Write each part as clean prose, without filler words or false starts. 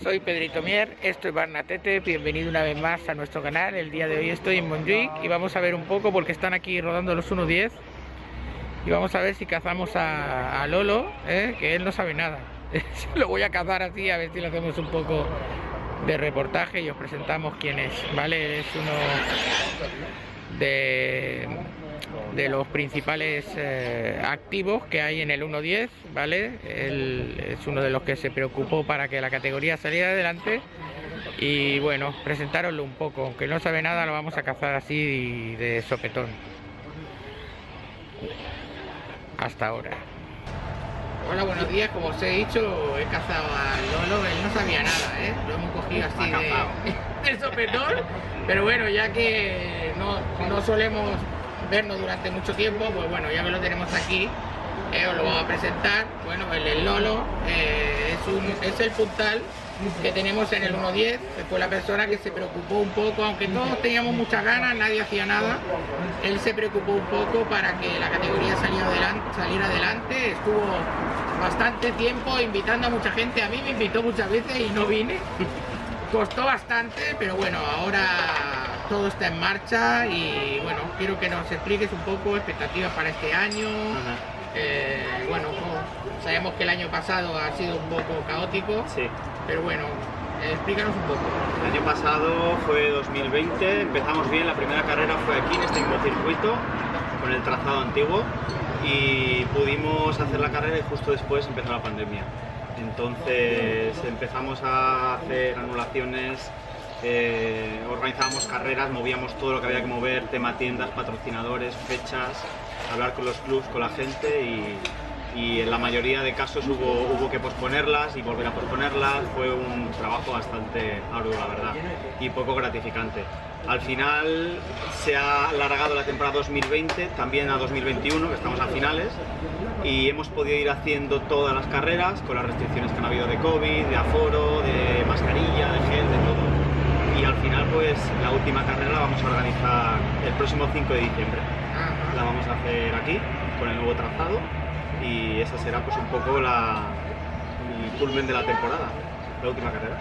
soy Pedrito Mier, esto es Barnatete, bienvenido una vez más a nuestro canal. El día de hoy estoy en Montjuic y vamos a ver un poco porque están aquí rodando los 1.10 y vamos a ver si cazamos a Lolo, que él no sabe nada. Lo voy a cazar así, a ver si le hacemos un poco de reportaje y os presentamos quién es, ¿vale? Él es uno de los principales activos que hay en el 1.10, ¿vale? Él es uno de los que se preocupó para que la categoría saliera adelante y bueno, presentároslo un poco, aunque no sabe nada, lo vamos a cazar así de sopetón. Hasta ahora. Hola, buenos días. Como os he dicho, he cazado a Lolo. Él no sabía nada, lo hemos cogido así de sopetón, pero bueno, ya que no solemos vernos durante mucho tiempo, pues bueno, ya que lo tenemos aquí, os lo vamos a presentar. Bueno, el Lolo es el puntal que tenemos en el 1.10, fue la persona que se preocupó un poco, aunque todos teníamos muchas ganas, nadie hacía nada, él se preocupó un poco para que la categoría saliera adelante, estuvo bastante tiempo invitando a mucha gente, a mí me invitó muchas veces y no vine, costó bastante, pero bueno, ahora todo está en marcha y bueno, quiero que nos expliques un poco expectativas para este año. Bueno, sabemos que el año pasado ha sido un poco caótico, sí, pero bueno, explícanos un poco. El año pasado fue 2020, empezamos bien, la primera carrera fue aquí en este mismo circuito, con el trazado antiguo, y pudimos hacer la carrera y justo después empezó la pandemia. Entonces empezamos a hacer anulaciones, organizábamos carreras, movíamos todo lo que había que mover, tema tiendas, patrocinadores, fechas, hablar con los clubs, con la gente y en la mayoría de casos hubo que posponerlas y volver a posponerlas. Fue un trabajo bastante arduo, la verdad, y poco gratificante. Al final se ha alargado la temporada 2020 también a 2021, que estamos a finales, y hemos podido ir haciendo todas las carreras con las restricciones que han habido de COVID, de aforo, de mascarilla, de gel, de todo. Y al final pues la última carrera la vamos a organizar el próximo 5 de diciembre. La vamos a hacer aquí con el nuevo trazado y esa será pues un poco el culmen de la temporada, la última carrera.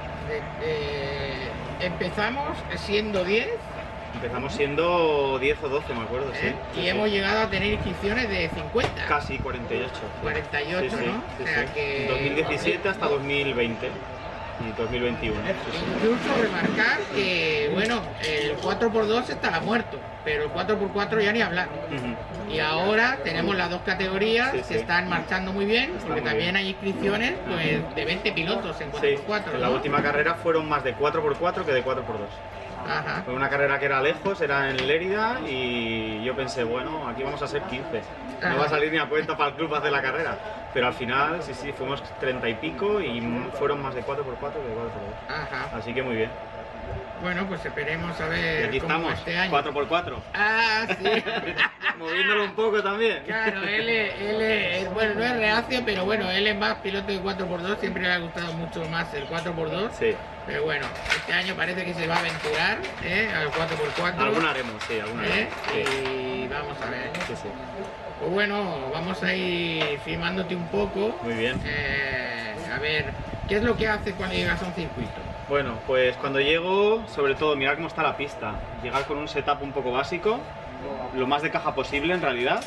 Empezamos siendo 10. Empezamos siendo 10 o 12, me acuerdo, sí. Y hemos llegado a tener inscripciones de 50. Casi 48. 48, sí, ¿no? Sí, o sea que 2017 hasta 2020 y 2021. Incluso remarcar que, bueno, el 4x2 estará muerto, pero el 4x4 ya ni hablar. Y ahora tenemos las dos categorías que están marchando muy bien, porque también hay inscripciones pues, de 20 pilotos en 4x4. En la última carrera fueron más de 4x4 que de 4x2. Ajá. Fue una carrera que era lejos, era en Lérida y yo pensé, bueno, aquí vamos a ser 15. No va a salir ni a cuenta para el club hacer la carrera. Pero al final, sí, fuimos 30 y pico y fueron más de 4x4 que de 4x2. Ajá. Así que muy bien. Bueno, pues esperemos a ver y aquí cómo estamos, este año. 4x4. Ah, sí. Moviéndolo un poco también. Claro, él bueno, no es reacio, pero bueno, él es más piloto de 4x2, siempre le ha gustado mucho más el 4x2. Sí. Pero bueno, este año parece que se va a aventurar al 4x4. Alguna haremos, sí, alguna haremos. Y vamos a ver. Sí. Pues bueno, vamos a ir filmándote un poco. Muy bien. A ver, ¿qué es lo que haces cuando llegas a un circuito? Bueno, pues cuando llego, sobre todo mirar cómo está la pista, llegar con un setup un poco básico, lo más de caja posible en realidad,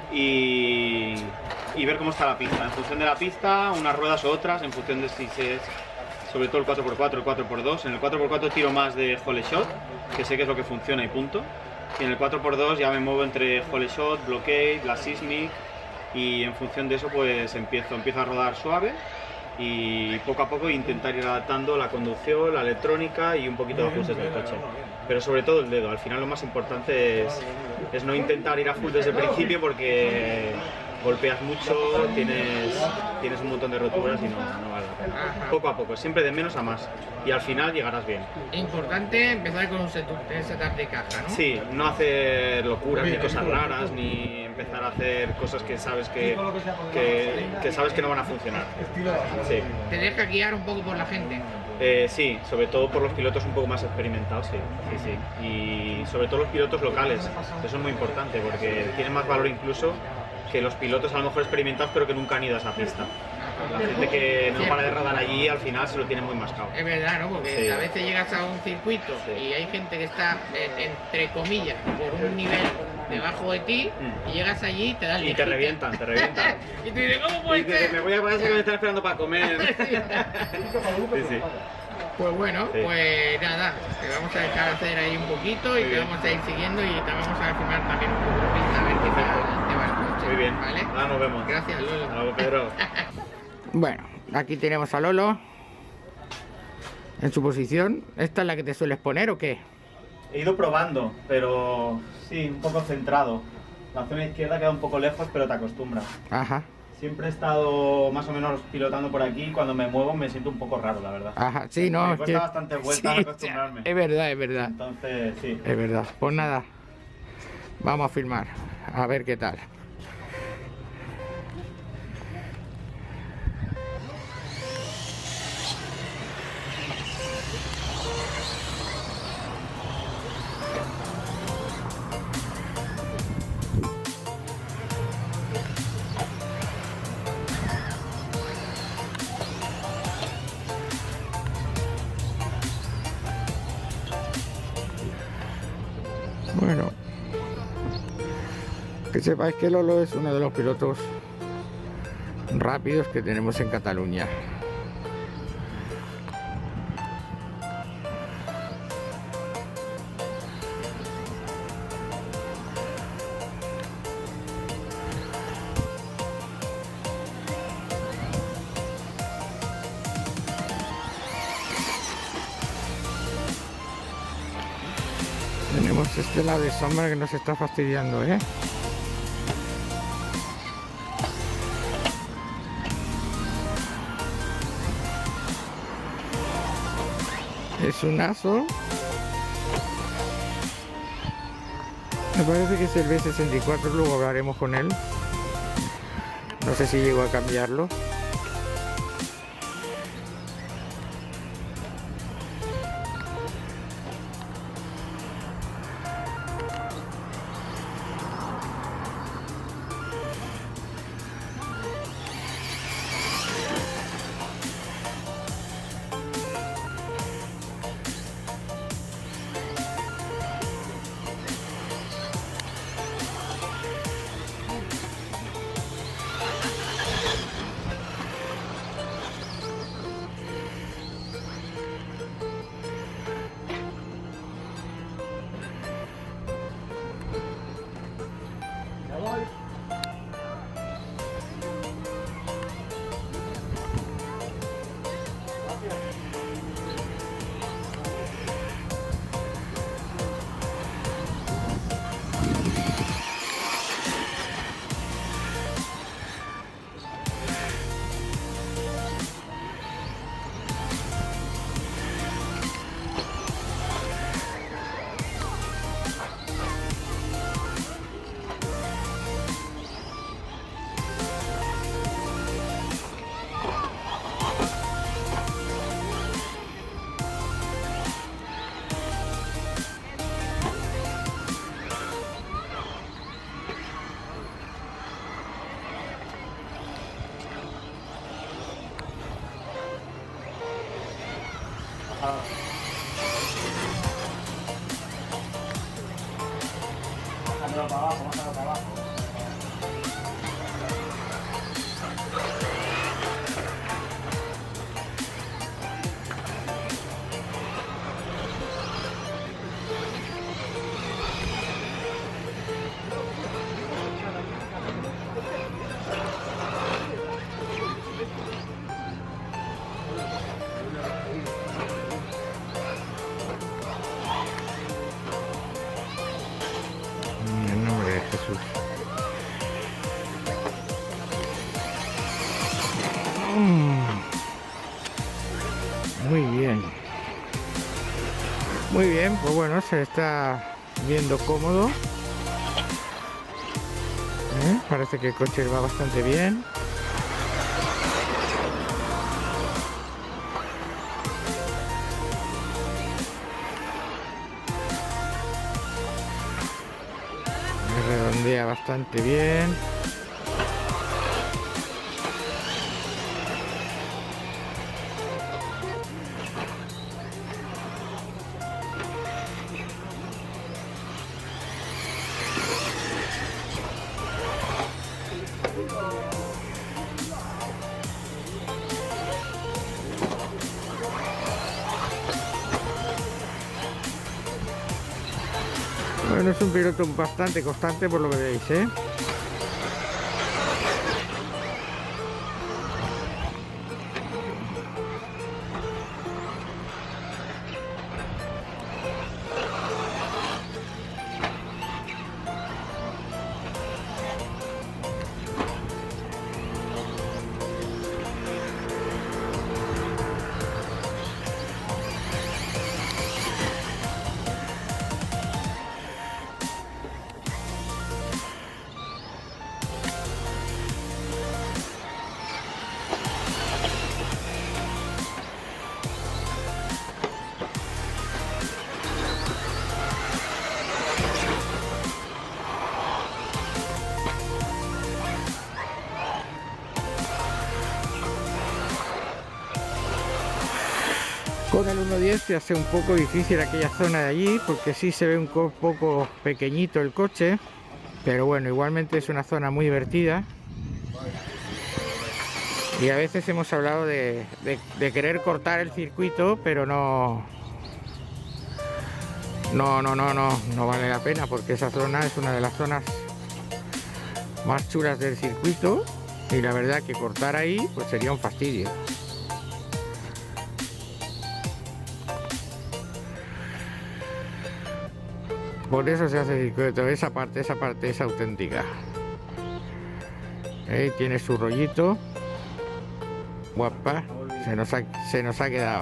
y ver cómo está la pista. En función de la pista, unas ruedas u otras, en función de si es sobre todo el 4x4, el 4x2. En el 4x4 tiro más de hole shot, que sé que es lo que funciona y punto. Y en el 4x2 ya me muevo entre hole shot, blockade, la seismic, y en función de eso pues empiezo a rodar suave y poco a poco intentar ir adaptando la conducción, la electrónica y un poquito de ajustes del coche. Pero sobre todo el dedo, al final lo más importante es no intentar ir a full desde el principio porque golpeas mucho, tienes un montón de roturas y no vale la pena. Poco a poco, siempre de menos a más y al final llegarás bien. Importante empezar con un setup de caja, ¿no? Sí, no hacer locuras ni cosas raras ni empezar a hacer cosas que sabes que sabes que no van a funcionar. Sí. ¿Te deja guiar un poco por la gente? Sí, sobre todo por los pilotos un poco más experimentados, sí. Y sobre todo los pilotos locales, eso es muy importante porque tienen más valor incluso que los pilotos a lo mejor experimentados pero que nunca han ido a esa pista. La gente que no para de rodar allí al final se lo tiene muy mascado. Es verdad, ¿no? Porque Sí. a veces llegas a un circuito y hay gente que está, entre comillas, por un nivel debajo de ti y llegas allí y te dan Y te revientan, te revientan. Y tú dices, ¿cómo puede Y dices, ser? me voy a pasar que me están esperando para comer. Sí, sí. Pues bueno, Sí. pues nada, te vamos a dejar hacer ahí un poquito y Muy te bien. vamos a ir siguiendo y te vamos a filmar también un poco pista, a ver qué tal te va el coche. Muy bien. ¿Vale? Ahora nos vemos. Gracias, Lolo. Hasta luego, Pedro. Bueno, aquí tenemos a Lolo en su posición. ¿Esta es la que te sueles poner o qué? He ido probando, pero sí, un poco centrado. La zona izquierda queda un poco lejos, pero te acostumbras. Ajá, Siempre he estado más o menos pilotando por aquí y cuando me muevo me siento un poco raro, la verdad. ajá, sí, no, Me es cuesta que... bastante vueltas sí, acostumbrarme. es verdad, es verdad. Entonces, sí. Es verdad. Pues nada, vamos a filmar, a ver qué tal. Bueno, que sepáis que Lolo es uno de los pilotos rápidos que tenemos en Cataluña. Tenemos este lado de sombra que nos está fastidiando, ¿eh? Es un ASO. Me parece que es el B64, luego hablaremos con él. No sé si llego a cambiarlo. En nombre de Jesús. Muy bien. Muy bien, pues bueno, se está viendo cómodo. Parece que el coche va bastante bien. Redondea bastante bien. Bueno, es un piloto bastante constante por lo que veis, ¿eh? Con el 1.10 se hace un poco difícil aquella zona de allí porque sí se ve un poco pequeñito el coche, pero bueno, igualmente es una zona muy divertida. Y a veces hemos hablado de querer cortar el circuito, pero no vale la pena porque esa zona es una de las zonas más chulas del circuito y la verdad que cortar ahí pues sería un fastidio. Por eso se hace circuito, esa parte es auténtica. Tiene su rollito. Guapa, se nos ha quedado.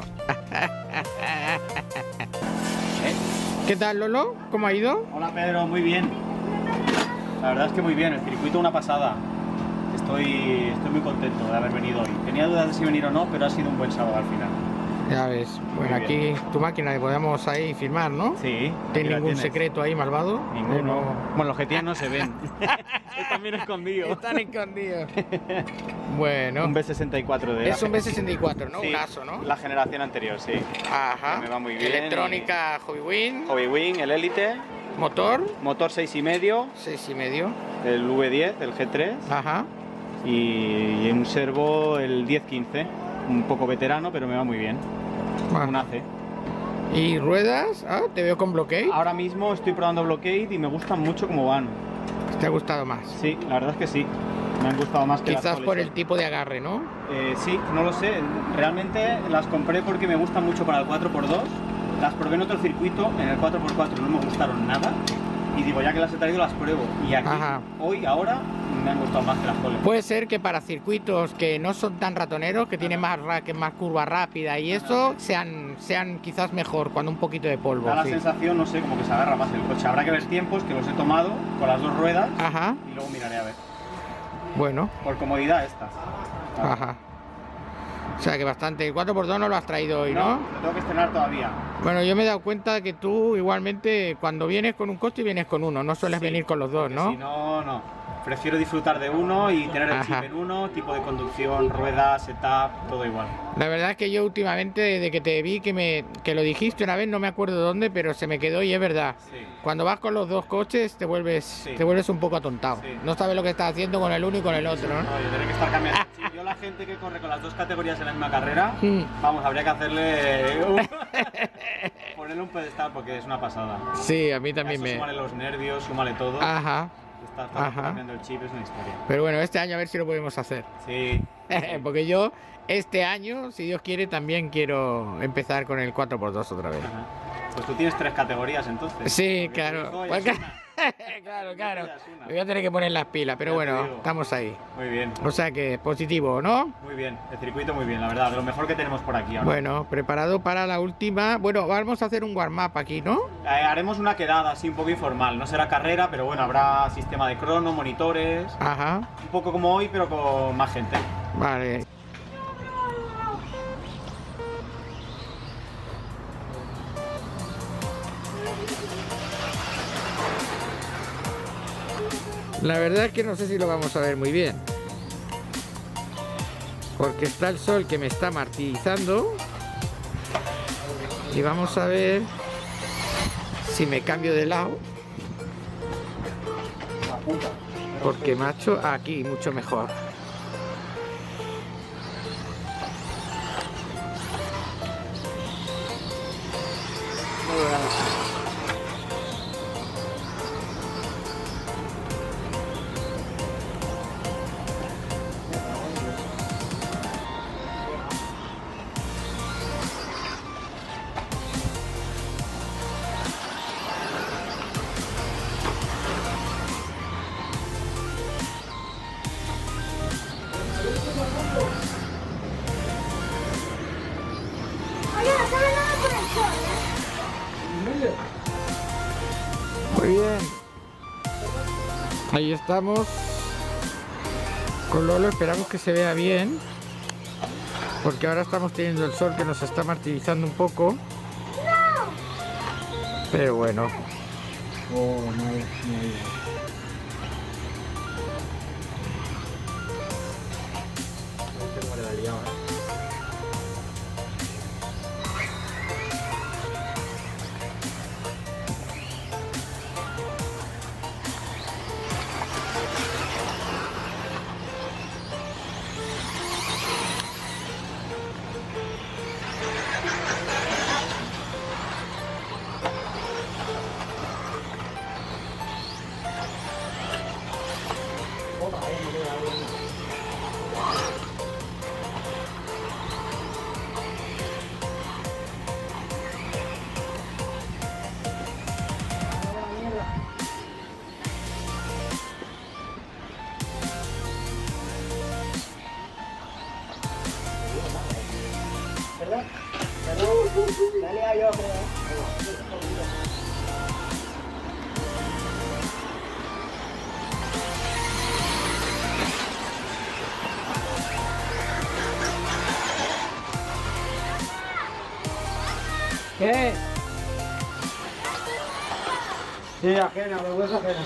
¿Qué tal, Lolo? ¿Cómo ha ido? Hola Pedro, muy bien. La verdad es que muy bien, el circuito una pasada. Estoy muy contento de haber venido hoy. Tenía dudas de si venir o no, pero ha sido un buen sábado al final. Ya ves, bueno, aquí tu máquina que podemos ahí firmar, ¿no? Sí. ¿Tiene ningún secreto ahí malvado? Ninguno. Bueno, los que tienen no se ven. Están bien escondidos. Están escondidos. Bueno. Un B64 de... Es un B64, ¿no? Sí, un ASO, ¿no? La generación anterior, sí. Ajá. Me va muy bien. Electrónica Hobbywing. Hobbywing, el Elite. Motor. Motor 6,5. 6,5. El V10, el G3. Ajá. Y un servo, el 1015. Un poco veterano, pero me va muy bien. Bueno. Un AC. ¿Y ruedas? Ah, te veo con bloqueio. Ahora mismo estoy probando Blockade y me gustan mucho cómo van. ¿Te ha gustado más? Sí, la verdad es que sí. Me han gustado más que las Quizás por Polisher. el tipo de agarre, ¿no? Sí, no lo sé. Realmente las compré porque me gustan mucho para el 4x2. Las probé en otro circuito, en el 4x4 no me gustaron nada. Y digo, ya que las he traído, las pruebo. Y aquí, ahora, me han gustado más que las Polisher. Puede ser que para circuitos que no son tan ratoneros, que tienen más curva rápida y eso, sean quizás mejor cuando un poquito de polvo. Da la sí. sensación, no sé, como que se agarra más el coche. Habrá que ver tiempos, que los he tomado con las dos ruedas. Ajá. Y luego miraré a ver. Bueno. Por comodidad estas. Vale. Ajá. O sea que bastante. El 4x2 no lo has traído hoy, ¿no? Lo tengo que estrenar todavía. Bueno, yo me he dado cuenta que tú igualmente cuando vienes con un coche vienes con uno, no sueles venir con los dos, ¿no? Si no, no. Prefiero disfrutar de uno y tener el chip en uno, tipo de conducción, ruedas, setup, todo igual. La verdad es que yo últimamente, desde que te vi que lo dijiste una vez, no me acuerdo dónde, pero se me quedó y es verdad. Sí. Cuando vas con los dos coches te vuelves un poco atontado. Sí. No sabes lo que estás haciendo con el uno y con el otro, ¿no? No, yo tendré que estar cambiando. Si yo la gente que corre con las dos categorías en la misma carrera, vamos, habría que hacerle ponerle un pedestal porque es una pasada. Sí, a mí también Eso, súmale los nervios, súmale todo. Ajá. Está cambiando el chip, es una historia. Pero bueno, este año a ver si lo podemos hacer. Sí. Porque yo este año, si Dios quiere, también quiero empezar con el 4x2 otra vez. Ajá. Pues tú tienes 3 categorías entonces. Sí, claro. Claro. Me voy a tener que poner las pilas, pero bueno, estamos ahí. Muy bien. O sea que positivo, ¿no? Muy bien, el circuito muy bien, la verdad, de lo mejor que tenemos por aquí ahora. Bueno, preparado para la última. Bueno, vamos a hacer un warm-up aquí, ¿no? Haremos una quedada así un poco informal, no será carrera, pero bueno, habrá sistema de crono, monitores. Ajá. Un poco como hoy, pero con más gente. Vale. La verdad es que no sé si lo vamos a ver muy bien. Porque está el sol que me está martirizando. Y vamos a ver si me cambio de lado. Porque macho, aquí mucho mejor. Ahí estamos con Lolo, esperamos que se vea bien, porque ahora estamos teniendo el sol que nos está martirizando un poco. Pero bueno. Oh, madre mía. Dale a yo, ¿qué? Sí, ajena, vergüenza ajena.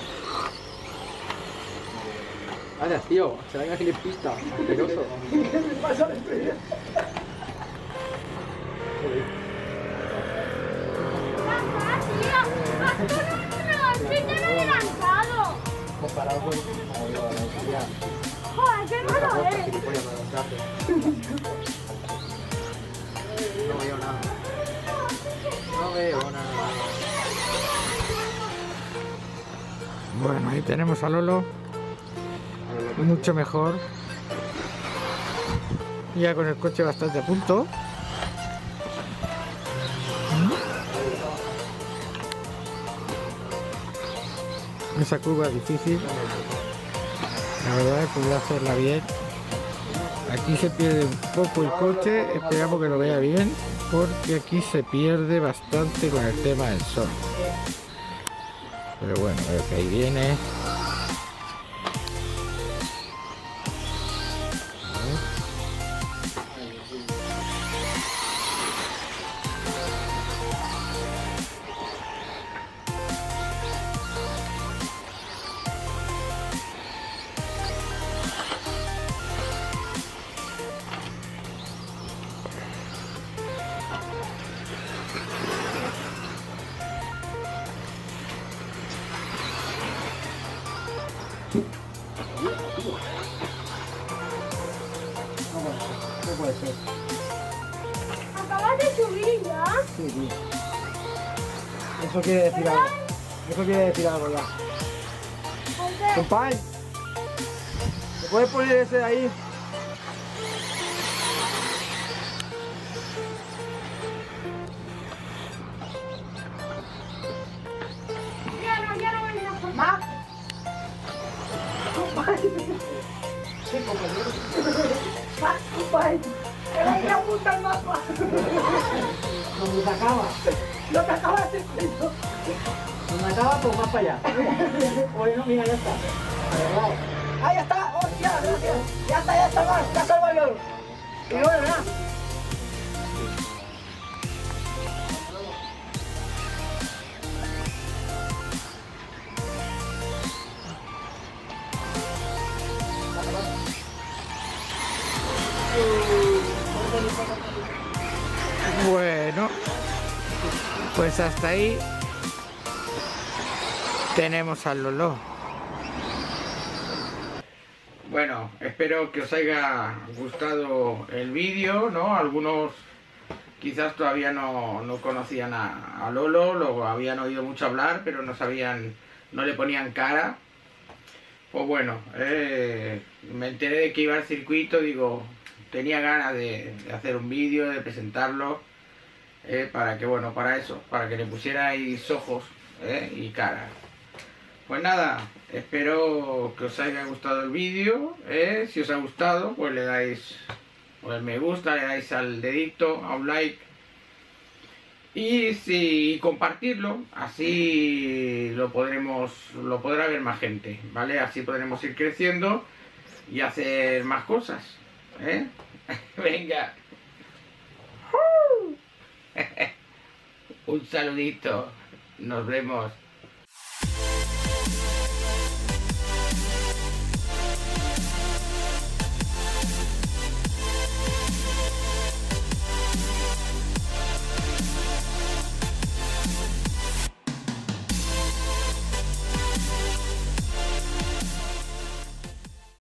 Vale, tío, se venga aquí en pista, asqueroso. ¿Qué me pasa la estrella? Comparado con joder, qué malo eres. No veo nada. No veo nada. Bueno, ahí tenemos a Lolo. Mucho mejor. Ya con el coche bastante a punto. Esa curva es difícil. La verdad es que voy a hacerla bien. Aquí se pierde un poco el coche. Esperamos que lo vea bien, porque aquí se pierde bastante con el tema del sol. Pero bueno, veo que ahí viene. No puede ser. Acabas de subir ya. Sí, tío. Eso quiere decir algo. Eso quiere decir algo ya. Compay, ¿te puedes poner ese de ahí? Ya no venía por más. Sí, compañero. Compay, que le voy a apuntar el mapa. Donde se acaba. Lo que acabas de decir. Donde acaba, pues más para allá. Bueno, mira, ya está. Arreglado. ¡Ah, ya está! ¡Hostia! Gracias. Ya está más. Ya salgo yo. Y bueno, nada. Bueno, pues hasta ahí tenemos al Lolo. Bueno, espero que os haya gustado el vídeo, ¿no? Algunos quizás todavía no conocían a Lolo, lo habían oído mucho hablar, pero no le ponían cara. Pues bueno, me enteré de que iba al circuito, digo, tenía ganas de hacer un vídeo, de presentarlo, para que, bueno, para eso, para que le pusierais ojos y cara. Pues nada, espero que os haya gustado el vídeo, si os ha gustado, pues le dais pues me gusta, le dais al dedito, a un like, Y si compartirlo, así lo podrá ver más gente, ¿vale? Así podremos ir creciendo y hacer más cosas, ¿eh? Venga. Un saludito. Nos vemos.